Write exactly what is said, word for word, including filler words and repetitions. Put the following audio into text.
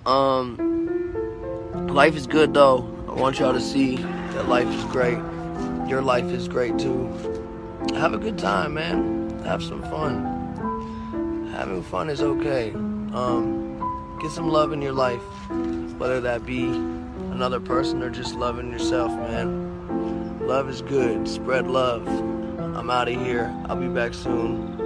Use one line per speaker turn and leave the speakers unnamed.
Um, life is good though. I want y'all to see that life is great. Your life is great too. Have a good time, man. Have some fun. Having fun is okay. Um, get some love in your life, whether that be another person or just loving yourself, man. Love is good. Spread love. I'm out of here. I'll be back soon.